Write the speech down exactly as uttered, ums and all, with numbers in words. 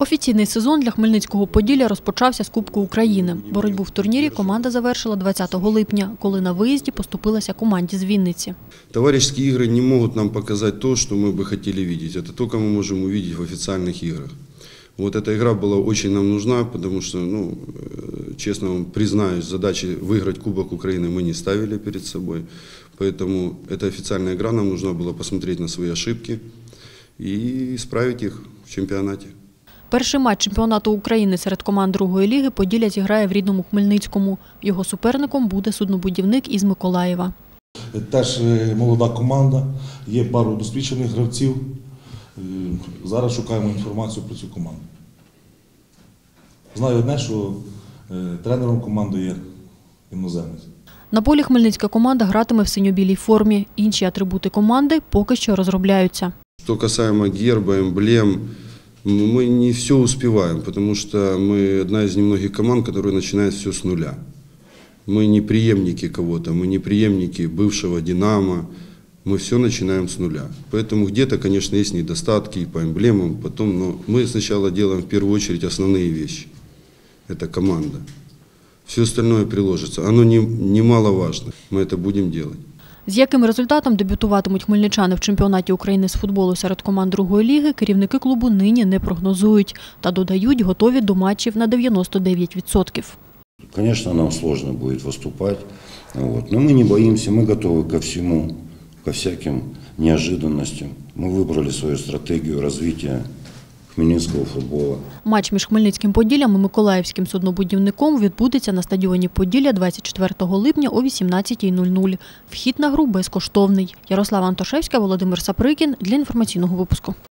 Офіційний сезон для Хмельницького Поділля розпочався з Кубку України. Боротьбу в турнірі команда завершила двадцятого липня, коли на виїзді поступилася команді з Вінниці. Товарищеские игры не могут нам показать то, что мы бы хотели видеть. Это только мы можем увидеть в официальных играх. Вот эта игра была очень нам нужна, потому что, ну, честно вам признаюсь, задачи выиграть Кубок Украины мы не ставили перед собой. Поэтому эта официальная игра нам нужна была посмотреть на свои ошибки и исправить их в чемпионате. Перший матч чемпіонату України серед команд другої ліги Поділля зіграє в рідному Хмельницькому. Його суперником буде суднобудівник із Миколаєва. Теж молода команда, є пару досвідчених гравців. Зараз шукаємо інформацію про цю команду. Знаю одне, що тренером команди є іноземець. На полі хмельницька команда гратиме в синьо-білій формі. Інші атрибути команди поки що розробляються. Що касаемо герба, емблем, мы не все успеваем, потому что мы одна из немногих команд, которая начинает все с нуля. Мы не преемники кого-то, мы не преемники бывшего «Динамо», мы все начинаем с нуля. Поэтому где-то, конечно, есть недостатки и по эмблемам, потом, но мы сначала делаем в первую очередь основные вещи. Это команда. Все остальное приложится. Оно не, немаловажно. Мы это будем делать. З яким результатом дебютуватимуть хмельничани в чемпіонаті України з футболу серед команд другої ліги, керівники клубу нині не прогнозують. Та додають, готові до матчів на дев'яносто дев'ять відсотків. Конечно, нам сложно будет выступать, вот. Но мы не боимся, мы готовы ко всему, ко всяким неожиданностям. Мы выбрали свою стратегию развития хмельницького футболу. Матч між Хмельницьким Поділлям і Миколаївським суднобудівником відбудеться на стадіоні Поділля двадцять четвертого липня о вісімнадцятій нуль нуль. Вхід на гру безкоштовний. Ярослава Антошевська, Володимир Саприкін для інформаційного випуску.